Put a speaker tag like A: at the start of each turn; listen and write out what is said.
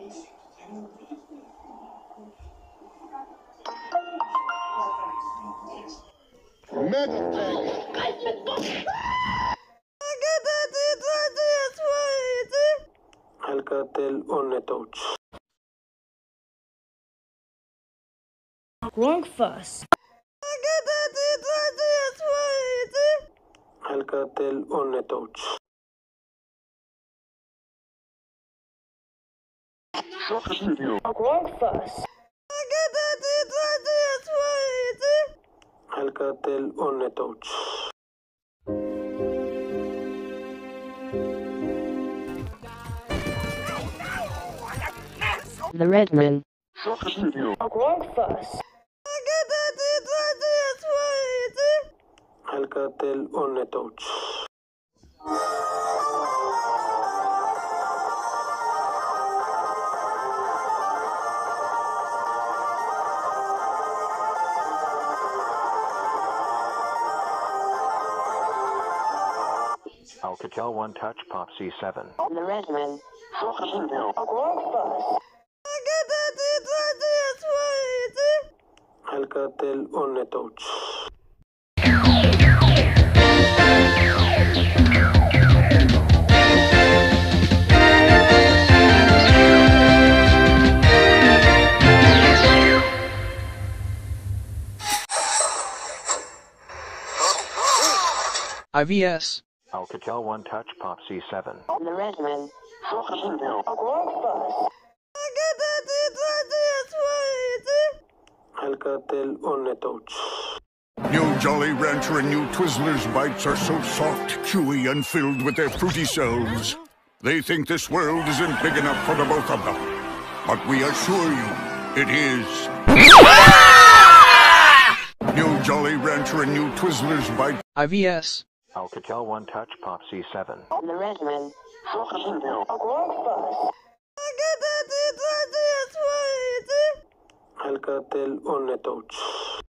A: Alcatel on a touch.
B: Wrong fuss.
A: Alcatel on a touch.
B: Wrong fuss.
A: Alcatel on a touch.
B: The Red Man. Wrong fuss.
A: Alcatel on a touch.
C: Alcatel One Touch Pop C7.
B: The Red Man. Wrong fuss.
A: Alcatel on a touch.
D: IVS.
C: Alcatel One Touch Pop C7.
B: The Red Man. Wrong fuss.
A: Alcatel on a touch.
E: New Jolly Rancher and new Twizzlers bites are so soft, chewy, and filled with their fruity selves. They think this world isn't big enough for the both of them. But we assure you, it is. New Jolly Rancher and new Twizzlers bites.
D: IVS.
C: Alcatel One Touch Pop C7.
B: The Red Man. Wrong fuss.
A: Alcatel on a touch.